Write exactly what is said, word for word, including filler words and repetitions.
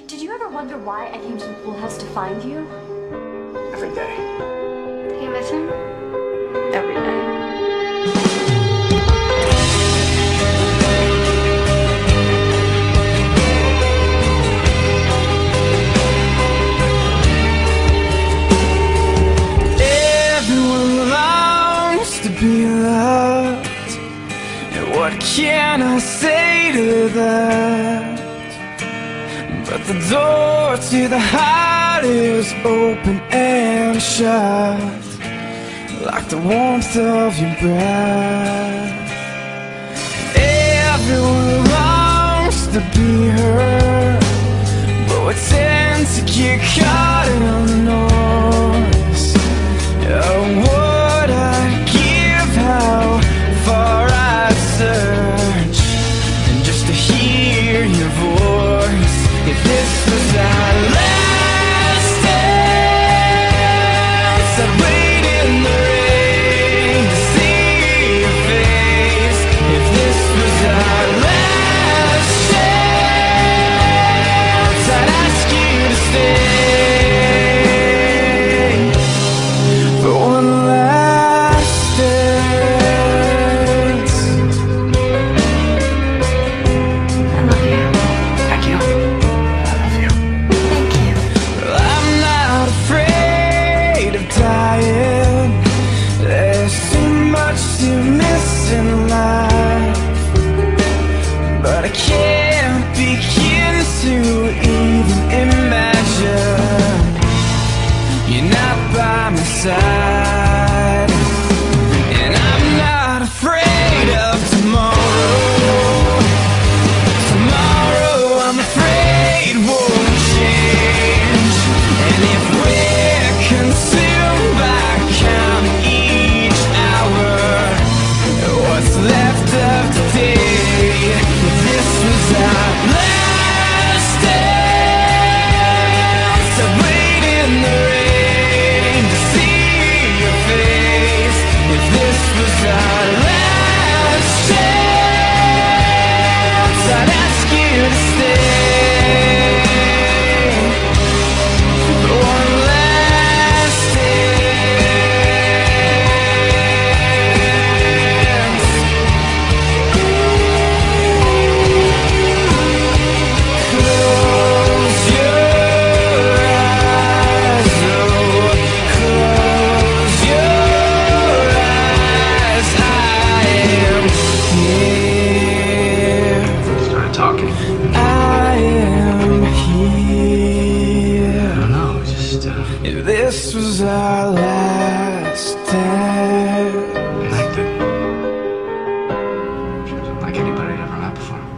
Did you ever wonder why I came to the pool house to find you? Every day. Do you miss him? Every day. Everyone longs to be loved, and what can I say to that? But the door to the heart is open and shut, like the warmth of your breath. Everyone longs to be heard, but we tend to get caught in on the noise. Oh, what I'd give, how far I'd search, and just to hear your voice. If this was our last dance, I'd wait in the rain to see your face. If this was our last chance, I'd ask you to stay for one last dance. I love you. Thank you. I love you. Thank you. I'm not afraid of dying. There's too much to miss in life, but I can't begin to even imagine you're not by my side. And I'm not afraid of tomorrow. Tomorrow I'm afraid won't change. And if we're consumed by counting each hour, what's left of today? If this was our last dance, I'd wait in the rain to see your face. If this was our last chance, I'd ask you to stay for one last dance. Close your eyes, oh, close your eyes. I am here. Started talking. I am here. I don't know, just uh, If this was our last dance. connected. She wasn't like anybody I'd ever met before.